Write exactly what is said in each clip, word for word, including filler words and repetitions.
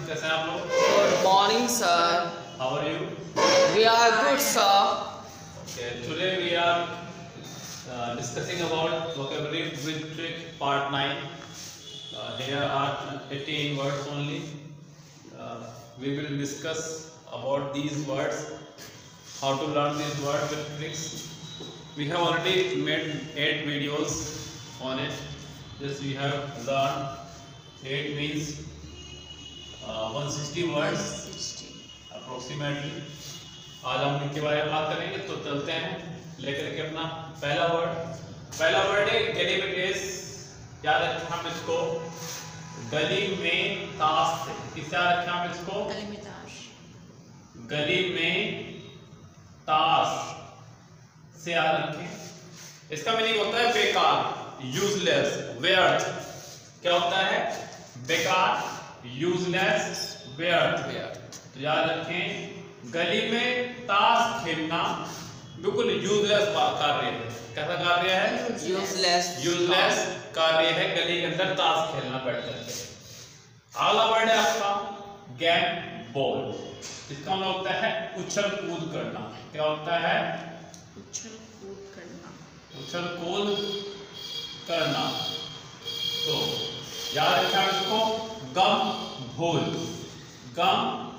कैसे हैं आप लोग? Good morning, sir. How are you? We are good, sir. Okay, today we are uh, discussing about vocabulary with trick part nine. Uh, here are eighteen words only. Uh, we will discuss about these words, how to learn these words with tricks. We have already made eight videos on it. This we have learned. Eight means uh, one hundred sixty words approximately. आज हम इनके बारे में बात करेंगे, तो चलते हैं लेकर के अपना पहला वर्ड। पहला वर्ड है गैलीमेटेस। याद रखें हम इसको गली में ताश से। किससे याद रखें हम इसको? गली में ताश। गली में ताश से याद रखें। इसका मीनिंग होता है बेकार, यूजलेस, व्यर्थ। क्या होता है? बेकार, यूजलेस, व्यर्थ। तो याद रखें, गली में ताश खेलना बिल्कुल यूजलेस कार्य है। कैसा कार्य है? Useless. यूजलेस कार्य है, गली के अंदर ताश खेलना बैठ करके। अगला वर्ड है आपका गैम बॉल। इसका मतलब होता है उछल कूद करना। क्या होता है? उछल कूद करना। उछल कूद करना। तो याद रखें इसको गम भूल। गम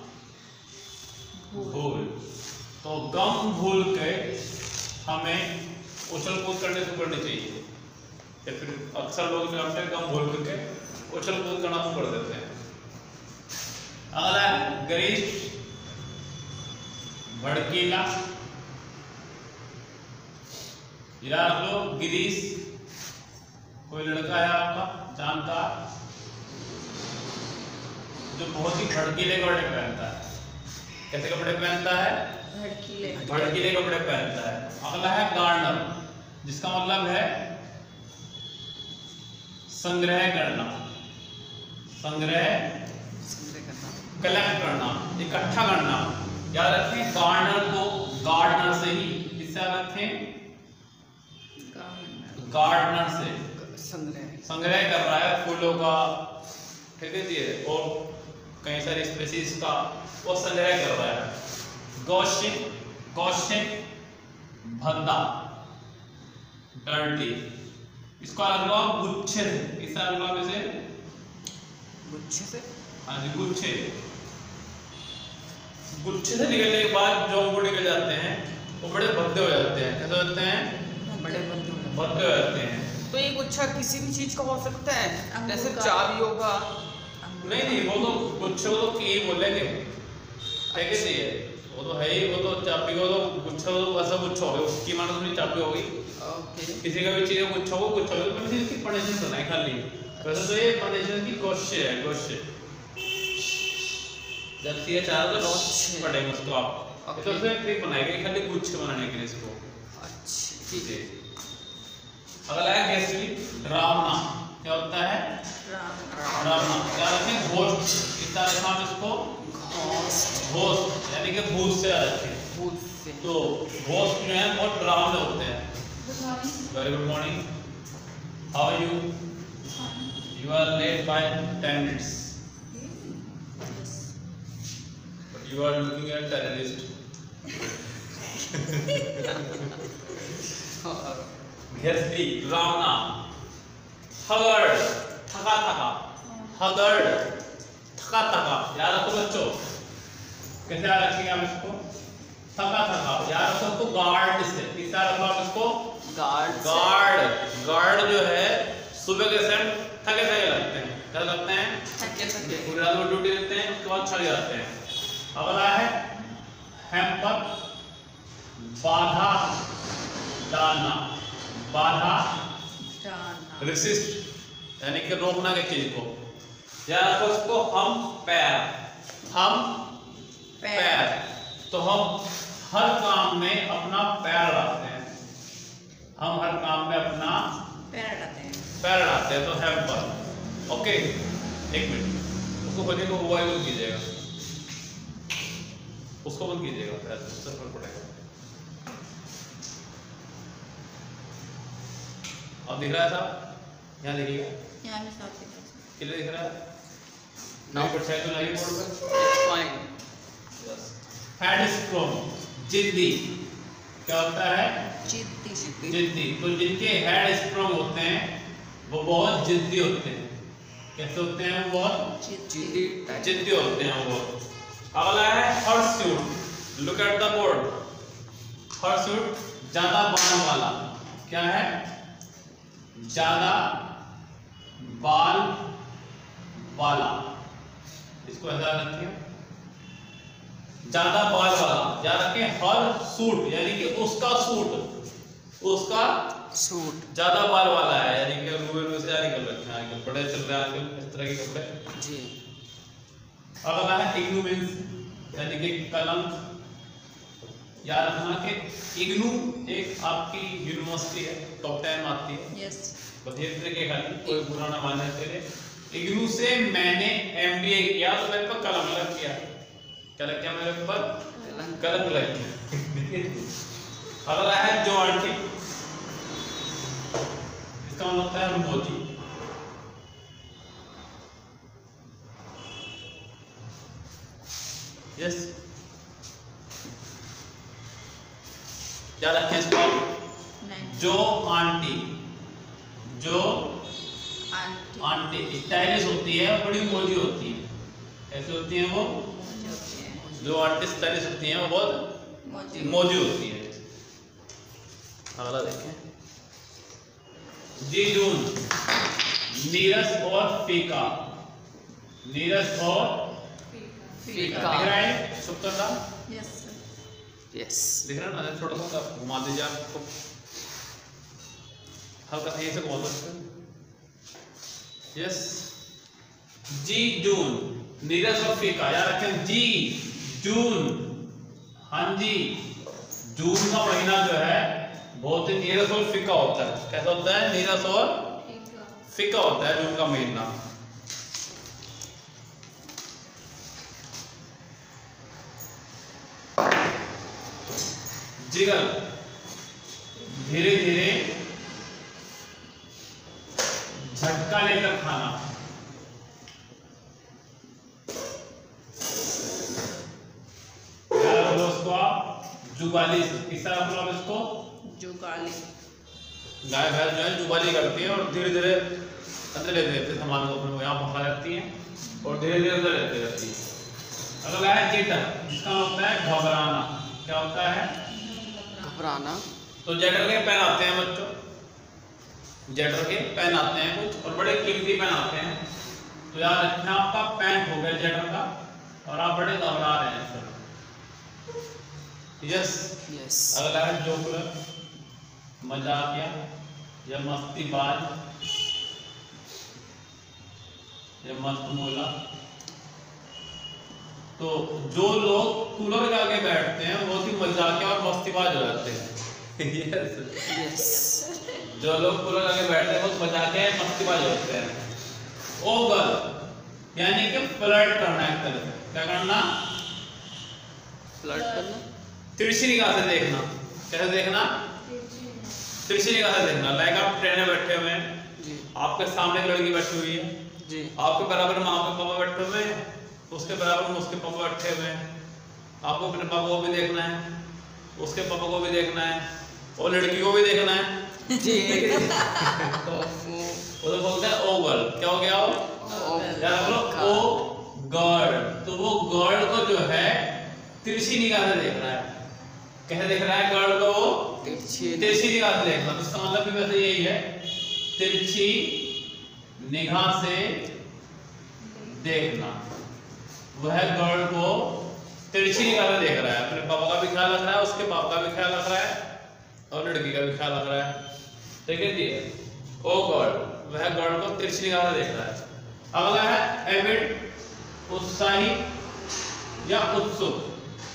भूल। तो गम भूल के हमें उछल कूद करने शुरू करनी चाहिए। या फिर अक्सर लोग क्या करते हैं, गम भूल करके उछल कूद करना शुरू कर देते हैं। अगला है ग्रीस, भड़कीला। याद रख लो, ग्रीस कोई लड़का है आपका जानता जो बहुत ही भड़कीले कपड़े पहनता है। कैसे कपड़े पहनता है? भड़कीले भड़कीले कपड़े पहनता है। अगला है गार्डनर, जिसका मतलब है संग्रह करना। संग्रह, कलेक्ट करना, इकट्ठा करना। याद रखें गार्डनर को गार्डनर से ही, किससे याद रखें? गार्डनर से। संग्रह संग्रह कर रहा है फूलों का, ठीक है जी, और कई सारी स्पीसीज का वो संग्रह कर रहा है। गॉसिप, गॉसिप भद्दा, डर्टी। इसको अलग लो गुच्छे से। किससे अलग लो इसे? गुच्छे से। हाँ जी, गुच्छे। गुच्छे से निकलने के बाद जो अंगूर निकल जाते हैं वो बड़े भद्दे हो जाते हैं। कैसे होते हैं? बड़े भद्दे भद्दे हो जाते हैं। तो ये गुच्छा किसी भी चीज का हो सकता है, जैसे चाबी होगा। नहीं नहीं, वो तो गुच्छे को तो की बोलेंगे, ठीक है जी, वो तो है ही। वो तो चाबी को तो गुच्छा, तो ऐसा गुच्छा होगा, उसकी मानो थोड़ी चाबी होगी। ओके। किसी का भी चीज का गुच्छा हो, गुच्छा हो, तो इसकी पनिशमेंट होना है खाली। वैसे तो ये पनिशमेंट की कोशिश है, कोशिश। जब ये चार तो पढ़ेंगे उसको आप, तो उसमें ट्रिक बनाएंगे खाली गुच्छे बनाने के लिए इसको। अच्छी, ठीक है। अगला है गेस्टली, डरावना। क्या होता है? डरावना। क्या रखें? घोस्ट। कितना रखा हम इसको? घोस्ट, यानी कि भूत से आ जाते हैं। भूत से। तो घोस्ट जो है बहुत डरावने होते हैं। Very good morning, how are you? You are late by ten minutes, but you are looking at terrorist. घेस्टी, डरावना। हगड़, थका थका। हगड़, थका थका। याद रखो बच्चों, कैसे याद रखेंगे हम इसको? थका थका। याद रखो इसको गार्ड से। किससे याद रखो आप इसको? गार्ड। गार्ड। गार्ड जो है सुबह के समय थके थके लगते हैं। क्या लगते हैं? थके थके। पूरी रात में ड्यूटी देते हैं, उसके बाद छड़ जाते हैं। अगला है हैम्पर, बाधा डालना। बाधा डालना, रेसिस्ट, यानी कि रोकना की चीज को। याद रखो इसको हम पैर। हम पैर, पैर। तो हम हर काम में अपना पैर डालते हैं। हम हर काम में अपना पैर डालते हैं। पैर डालते हैं, तो हैम्पर। ओके, एक मिनट, उसको खोलिए को वो बंद कीजिएगा, उसको बंद कीजिएगा, उससे फर्क पड़ेगा। अब दिख रहा है साहब? यहाँ देखिएगा, यहाँ में साफ दिख रहा है। क्लियर दिख रहा है? नाउ पर चेक तो लगी बोर्ड पे। It's fine. हेडस्ट्रोम जिद्दी क्या होता है? जिद्दी। जिद्दी। तो जिनके हेड स्ट्रॉन्ग होते हैं वो बहुत जिद्दी होते हैं। कैसे होते हैं? वो बहुत जिद्दी जिद्दी होते हैं वो। अगला है hirsute. Look at the board. Hirsute ज्यादा बाल वाला। क्या है? ज्यादा बाल वाला। इसको ऐसा रखिए, ज्यादा बाल वाला। याद रखें, हर सूट यानी कि उसका सूट, उसका सूट ज्यादा बाल वाला है, यानी कि रूए रूए से जारी कर रखे हैं आजकल, बड़े चल रहे हैं आजकल इस तरह के कपड़े जी। अगला है इग्नू मींस यानी कि कलम। याद रखना कि इग्नू एक आपकी यूनिवर्सिटी है, टॉप टेन आती है, यस। बधिर के खाली कोई बुरा ना मानने के लिए। इग्नू से मैंने एमबीए किया तो मेरे पर कलम लग गया। क्या लग गया मेरे पर? कलम लग गया। अगला है जॉर्जी। इसका मतलब होता है मोजी। यस, क्या रखें इसको? जो आंटी, जो आंटी। आंटी स्टाइलिश होती है, बड़ी मोजी होती है। कैसे होती है वो? जो आंटी स्टाइलिश होती हैं वो बहुत मोजी होती है। अगला देखें, जी जून नीरस और फीका। नीरस और फीका। दिख रहा है सुप्तता? Yes yes. दिख रहा है ना? छोटा सा घुमा दीजिए आपको, हल्का यहीं से घुमा सकते हैं। यस, जी जून नीरस और फीका। याद रखें, जी जून, हाँ जी, जून का महीना जो है बहुत ही नीरस और फीका होता है। कैसा होता है? नीरस और फीका होता है जून का महीना। जिगर धीरे धीरे झटका लेकर खाना। जुगाली, किस तरह मतलब इसको? जुगाली। गाय भैंस जो है जुगाली करती है और धीरे धीरे अंदर लेते रहते सामान को, अपने यहाँ पका जाती है और धीरे धीरे अंदर लेते रहती है। अगला है जेटर, जिसका होता है घबराना। क्या होता है? घबराना। तो जेटर के पेन आते हैं बच्चों, जेटर के पेन आते हैं कुछ और बड़े कीमती पेन आते हैं। तो याद रखना, आपका पेन हो गया जेटर का और आप बड़े घबरा रहे हैं सर। Yes yes. अगला है जोकर, मजाकिया या मस्तीबाज या मस्त मोला। तो जो लोग कूलर के आगे बैठते हैं बहुत ही मजाकिया और मस्तीबाज हो जाते हैं। Yes yes. जो लोग कूलर आगे बैठते हैं बहुत मजाकिया या मस्तीबाज होते हैं। ओगल यानी कि फ्लर्ट करना, एक तरह से क्या करना? फ्लर्ट करना। तिरछी निगाह से देखना। कैसे देखना? तिरछी निगाह से देखना। लाइक आप ट्रेन में बैठे हुए हैं जी। आपके सामने एक लड़की बैठी हुई है जी। आपके बराबर में आपके पापा बैठे हुए हैं, उसके बराबर में उसके पापा बैठे हुए हैं। आपको अपने पापा को भी देखना है, उसके पापा को भी देखना है और लड़की को भी देखना है जी। तो वो बोलते हैं ओगल। क्या हो गया? वो यार बोलो ओ गर्ल। तो वो गर्ल को जो है तिरछी निगाह से देख रहा है। कैसे देख रहा है गर्ल को? वो तिरछी तिरछी निगाह से देखना। तो इसका मतलब भी वैसे यही है, तिरछी निगाह से देखना। वह गर्ल को तिरछी निगाह से देख रहा है, अपने पापा का भी ख्याल रख रहा है, उसके पापा का भी ख्याल रख रहा है और लड़की का भी ख्याल रख रहा है। ठीक है जी। ओ गर्ल, वह गर्ल को तिरछी निगाह से देख रहा है। अगला है एविड, उत्साही या उत्सुक।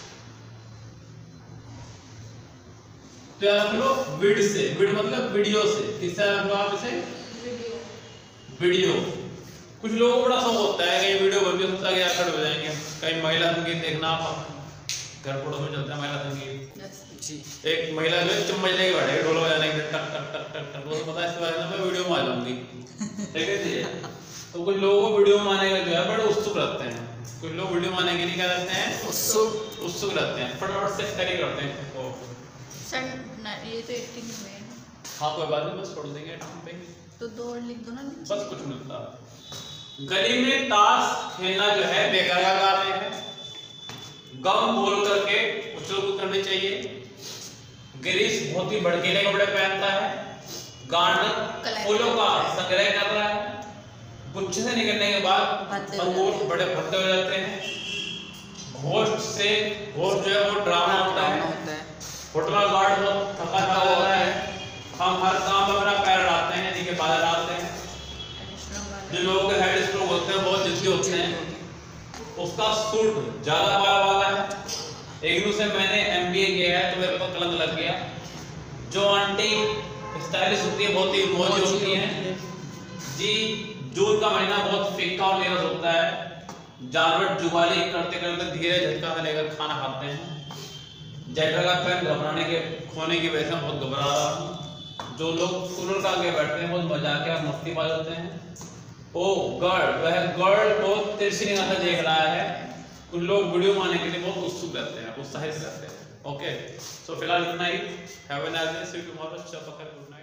तो याद रख लो विड से, विड मतलब वीडियो से। किससे रख लो आप इसे? वीडियो। कुछ लोगों को बड़ा शौक होता है कहीं वीडियो बन गया सोचता है यार खड़े हो जाएंगे, कहीं महिला संगीत देखना। आप घर पड़ोस में चलता है महिला संगीत जी। एक महिला जो है चम्मच लेके बैठे ढोल बजाने के लिए टक टक टक टक टक, वो तो पता है इस बारे में मैं वीडियो में आ जाऊंगी। ठीक है जी। तो कुछ लोगों को वीडियो बनाने का जो है बड़े उत्सुक रहते हैं, कुछ लोग वीडियो बनाने के लिए क्या रहते हैं, उत्सुक उत्सुक रहते हैं, फटाफट से कैरी करते हैं वो। सर न- ये तो एटीन में है। हाँ कोई बात नहीं, बस छोड़ देंगे टाइम पे, तो दो और लिख दो ना नीचे। बस कुछ मिलता है। गली में ताश खेलना जो है बेकार का कार्य है, गम बोल करके उछल कूद करनी चाहिए। गिरीश बहुत ही भड़कीले कपड़े पहनता है, गार्डनर फूलों का संग्रह कर रहा है, गुच्छे से निकलने के बाद अंगूर बड़े भरते हो जाते हैं। घोस्ट से घोस्ट जो है वो ड्रामा होता है, होटल गार्ड बहुत थका थका होता है, हम हर काम में अपना पैर डालते हैं, यानी कि बादल डालते हैं। जो लोगों के हेड स्ट्रोक होते हैं बहुत जिद्दी होते हैं, उसका सूट ज्यादा बाल वाला है। एक से मैंने एमबीए किया है तो मेरे को कलंक लग गया। जो आंटी स्टाइलिश होती है बहुत ही मौजी होती हैं जी। जून का महीना बहुत फीका और नीरस होता है। जानवर जुगाली करते करते धीरे झटका से लेकर खाना खाते हैं। जेटर का पेन घबराने के खोने की वजह से बहुत घबरा रहा हूँ। जो लोग कूलर का आगे बैठते हैं बहुत मजाक और मस्ती बाज होते हैं। ओ गर्ल, वह गर्ल बहुत तिरछी निगाह से देख रहा है। कुछ लोग वीडियो बनाने के लिए बहुत उत्सुक रहते हैं, उत्साहित रहते हैं। ओके, सो फिलहाल इतना ही। Have a nice day, see you tomorrow. Good night.